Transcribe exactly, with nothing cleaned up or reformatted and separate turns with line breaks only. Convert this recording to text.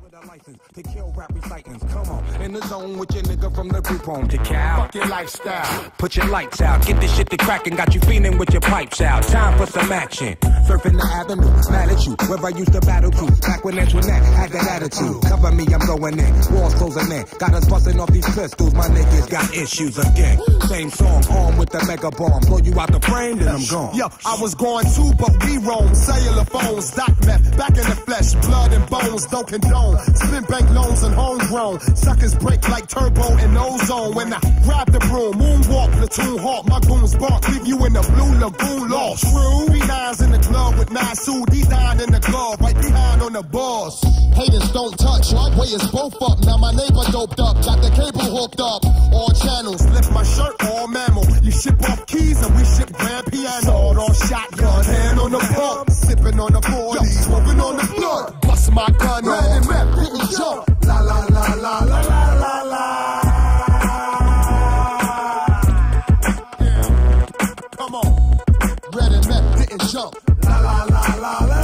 with a license to kill rap recitants. Come on, in the zone with your nigga from the group home to Cal.
Fuck your lifestyle.
Put your lights out, get this shit to crackin', got you feeling with your pipes out. Time for some action. Surfing the avenue, mad at you, where I used to battle to. Back when Antoinette had that attitude. Cover me, I'm going in. Walls closing in. Got us busting off these pistols. My niggas got issues again. Same song, armed with the mega bomb. Blow you out the frame, then I'm gone.
Yo, I was going too, but we roam. Cellular phones, doc meth, back in the flesh, blood and bones, don't condone. Spin bank loans and homegrown. Suckers break like turbo and ozone. When I grab the broom, moonwalk, platoon hawk, my goons bark, leave you in the blue lagoon lost. True, three nines in the club with Masu, D nine in the glove, right behind on the boss. Haters don't touch, way is both up. Now my neighbor doped up, got the cable hooked up. All channels, lift my shirt, all mammal. You ship off keys and we ship grand piano. Sword on shotgun, hand on the pump, sipping on the forty, smoking on the blood. Bust my gun, red and rap, didn't jump. La la la la la la la la. Yeah. Come on, red and rap, didn't jump. La la la la la.